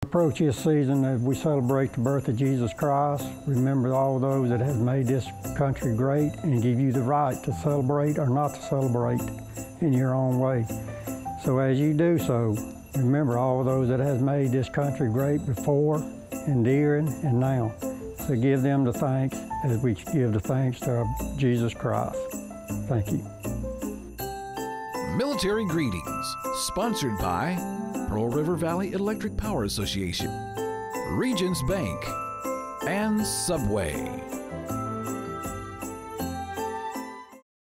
approach this season as we celebrate the birth of Jesus Christ, remember all those that have made this country great and give you the right to celebrate or not to celebrate in your own way. So as you do so, remember all those that have made this country great before, and during, and now. So give them the thanks as we give the thanks to our Jesus Christ. Thank you. Military Greetings, sponsored by Pearl River Valley Electric Power Association, Regions Bank, and Subway.